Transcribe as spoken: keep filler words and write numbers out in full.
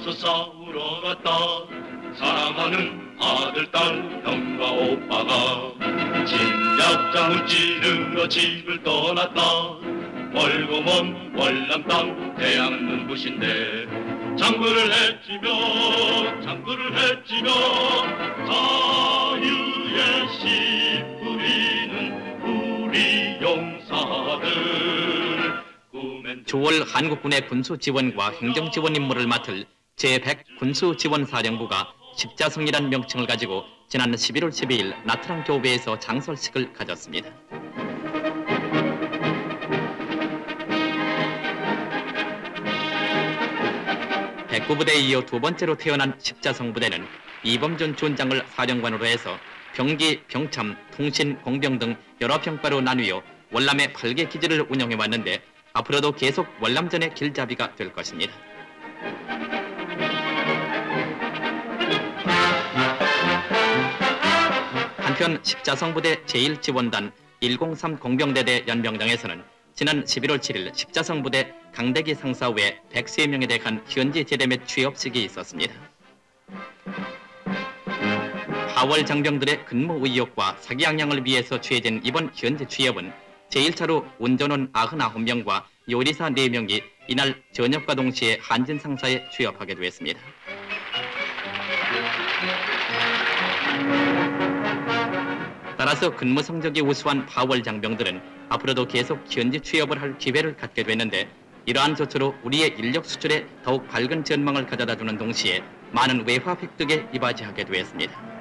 맞서 싸우러 갔다. 사랑하는 아들, 딸, 형과 오빠가 진약장을 찌르러 집을 떠났다. 멀고 먼 월남 땅 태양은 눈부신데 장구를 해치며 장구를 해치며 자유의 씨 뿌리는 우리 용사들. 주월 한국군의 군수 지원과 행정 지원 임무를 맡을 제백 군수지원사령부가 십자성이란 명칭을 가지고 지난 십일월 십이일 나트랑 교배에서 장설식을 가졌습니다. 백구부대에 이어 두 번째로 태어난 십자성 부대는 이범준 준장을 사령관으로 해서 병기, 병참, 통신, 공병 등 여러 평가로 나뉘어 월남의 팔 개 기지를 운영해왔는데 앞으로도 계속 월남전의 길잡이가 될 것입니다. 한편 십자성 부대 제일 지원단 일공삼 공병대대 연병장에서는 지난 십일월 칠일 십자성 부대 강대기 상사 외 백세 명에 대한 현지 제대 및 취업식이 있었습니다. 하월 장병들의 근무 의욕과 사기 양양을 위해서 취해진 이번 현지 취업은 제일 차로 운전원 구십구 명과 요리사 네 명이 이날 전역과 동시에 한진 상사에 취업하게 되었습니다. 따라서 근무 성적이 우수한 하월 장병들은 앞으로도 계속 현지 취업을 할 기회를 갖게 됐는데 이러한 조처로 우리의 인력 수출에 더욱 밝은 전망을 가져다주는 동시에 많은 외화 획득에 이바지하게 되었습니다.